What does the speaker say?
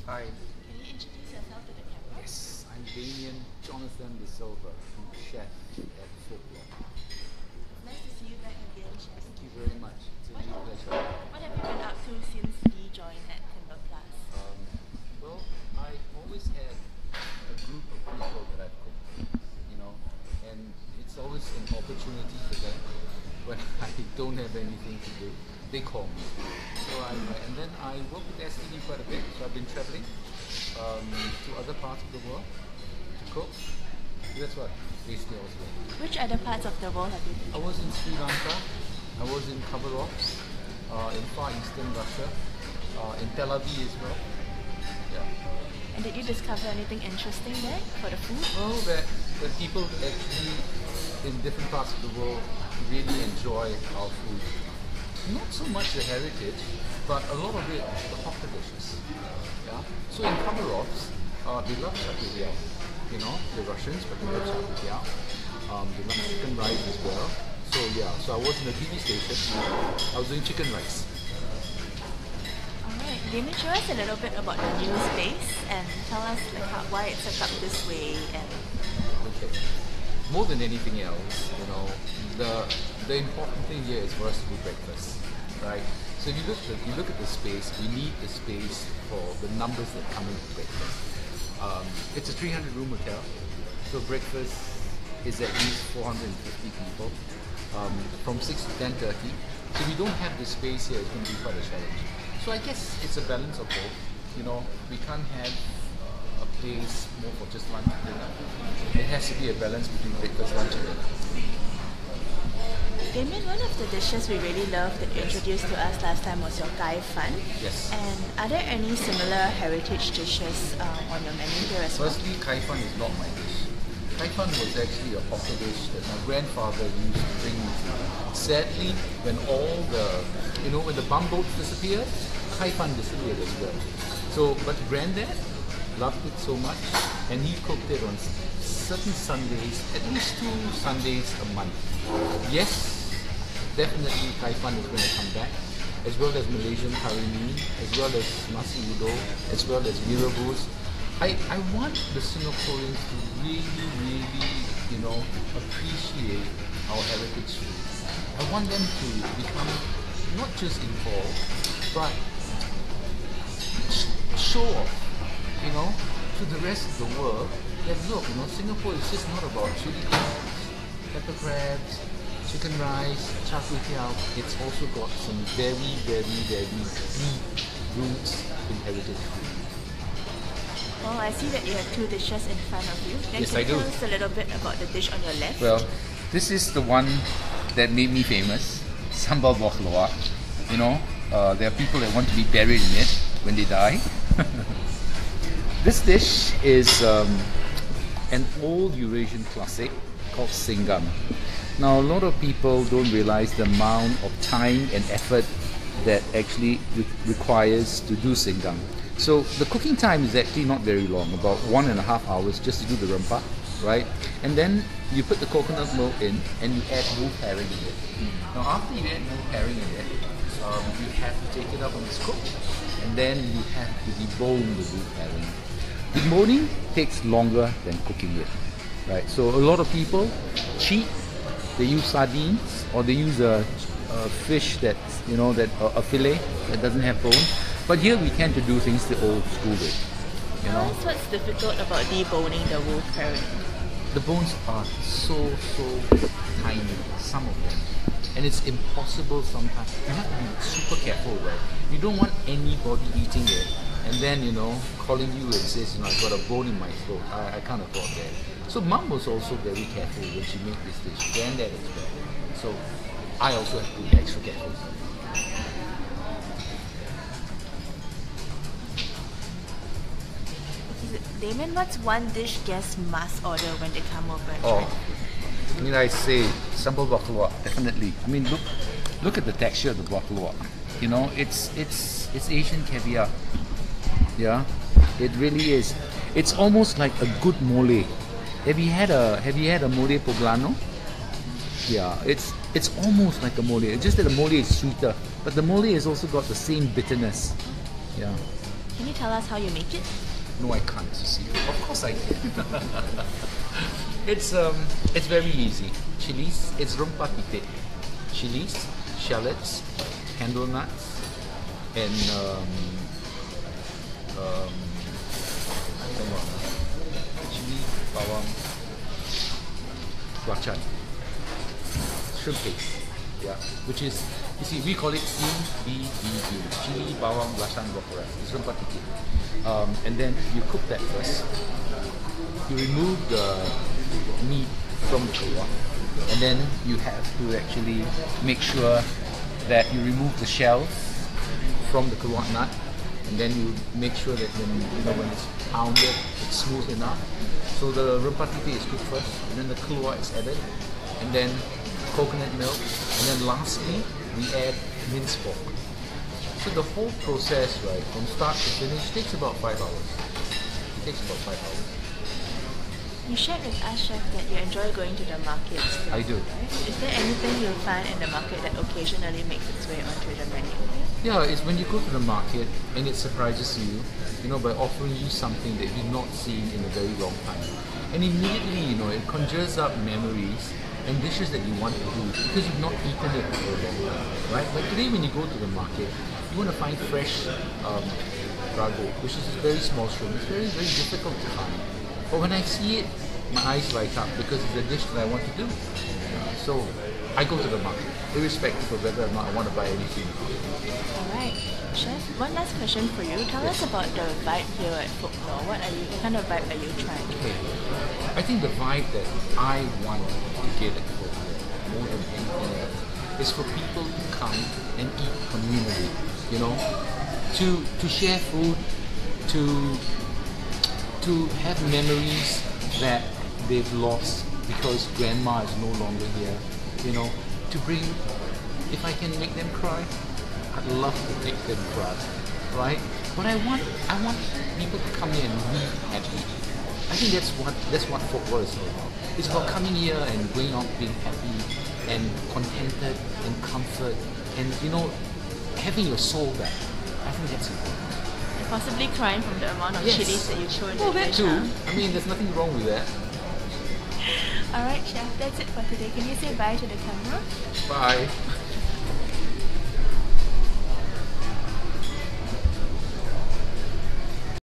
Hi. Can you introduce yourself to the camera? Yes, I'm Damien Jonathan De Silva, chef at Folklore. Nice to see you back again, Chef. Thank you very much. It's a real pleasure. What have you been up to since Lee joined at Timber Plus? Well, I always had a group of people that I've cooked, and it's always an opportunity for them when I don't have anything to do. They call me. And then I work with STV quite a bit, so I've been traveling to other parts of the world to cook. That's what basically I was doing. Which other parts of the world have you been? I was in Sri Lanka, I was in Khabarovsk, in Far Eastern Russia, in Tel Aviv as well. Yeah. And did you discover anything interesting there for the food? Well, that people actually in different parts of the world really enjoy our food. Not so much the heritage, but a lot of it, the hawker dishes. Yeah. So in Khabarovsk, they love char-kway-teow. The Russians, but they love char-kway-teow. They love chicken rice as well. So I was in a TV station. I was doing chicken rice. Alright, Damien, show us a little bit about the new space and tell us why it's set up this way. And Okay. More than anything else, the important thing here is for us to do breakfast, right? So if you look at the space, we need the space for the numbers that come into breakfast. It's a 300-room hotel, so breakfast is at least 450 people from 6 to 10:30. So if we don't have the space here, it's going to be quite a challenge. So I guess it's a balance of both. We can't have a place more for just lunch and dinner. It has to be a balance between breakfast, lunch and dinner. Damien, one of the dishes we really loved that you introduced to us last time was your Kai Fan. Yes. And are there any similar heritage dishes on your menu here as well? Firstly, Kai Fan is not my dish. Kai Fan was actually a hawker dish that my grandfather used to bring me. Sadly, when when the bumboats disappeared, Kai Fan disappeared as well. So, but Granddad loved it so much, and he cooked it on certain Sundays, at least 2 Sundays a month. Yes, definitely Kai Fan is going to come back, as well as Malaysian curry mee, as well as nasi udon, as well as mee rebus. I want the Singaporeans to really, appreciate our heritage food. I want them to become not just involved, but show off, to the rest of the world that look, Singapore is just not about chili crabs, pepper crabs, chicken rice, char-kway-teow. It's also got some very, very, very deep roots in heritage food. Well, I see that you have 2 dishes in front of you. Then Yes, can I you do. tell us a little bit about the dish on your left? Well, this is the one that made me famous, sambal bawah keluar. There are people that want to be buried in it when they die. This dish is an old Eurasian classic called singam. Now, a lot of people don't realize the amount of time and effort that actually requires to do singam. So the cooking time is actually not very long, about 1.5 hours just to do the rempah, right? And then you put the coconut milk in and you add wolf herring in it. Now, after you add wolf herring in it, you have to take it up on the scope, and then you have to debone the wolf herring. Deboning takes longer than cooking it, right? So a lot of people cheat. They use sardines, or they use a fish that's a fillet that doesn't have bone. But here we tend to do things the old school way. Tell us what's difficult about deboning the wolf herring. The bones are so tiny, some of them, and it's impossible sometimes. You have to be super careful, right? You don't want anybody eating it and then calling you and says, I've got a bone in my throat. I can't afford that. So Mum was also very careful when she made this dish. Granddad as well. So I also have to be extra careful. Damien, what's one dish guests must order when they come over and Oh, try? I say sambal bawah keluar, definitely. Look at the texture of the bawah keluar. It's Asian caviar. Yeah, it really is. It's almost like a good mole. Have you had a mole poblano? Yeah, it's almost like a mole. It's just that the mole is sweeter, but the mole has also got the same bitterness. Yeah. Can you tell us how you make it? No, I can't. See, of course I can. It's very easy. Chilies, it's rempah tipit. Chilies, shallots, handle nuts, and chili, bawang, belacan, shrimp paste. Yeah, which is, you see, we call it CBBQ, chili, bawang, belacan, bokora. It's rempah tipit. And then you cook that first. You remove the meat from the keluak, and then you have to actually make sure that you remove the shells from the keluak nut, and then you make sure that when it's pounded, it's smooth enough. So the rempah tipit is cooked first, and then the keluak is added, and then coconut milk, and then lastly we add minced pork. So the whole process, right, from start to finish, takes about 5 hours. It takes about 5 hours. You shared with us, Chef, that you enjoy going to the markets. I do. Is there anything you find in the market that occasionally makes its way onto the menu? Yeah, it's when you go to the market and it surprises you, by offering you something that you've not seen in a very long time. And immediately, it conjures up memories and dishes that you want to do because you've not eaten it for a long time, right? But today when you go to the market, you want to find fresh rago, which is a very small shrimp. It's very, very difficult to find. But when I see it, my eyes light up because it's a dish that I want to do. So I go to the market, irrespective of whether or not I want to buy anything. Alright, Chef, one last question for you. Tell us about the vibe here at Folklore. What kind of vibe are you trying? Okay, I think the vibe that I want to get at Folklore more than anything else is for people to come and eat communally. To share food, to have memories that they've lost because grandma is no longer here, to bring, if I can make them cry, I'd love to make them cry, right? But I want people to come here and be happy. I think that's what Folklore is all about. It's about coming here and going out being happy and contented and comfort and having your soul back. I think that's important. Possibly crying from the amount of chilies that you throw in well, the that dish. too. Huh? I mean, there's nothing wrong with that. Alright, Chef, that's it for today. Can you say bye to the camera? Bye.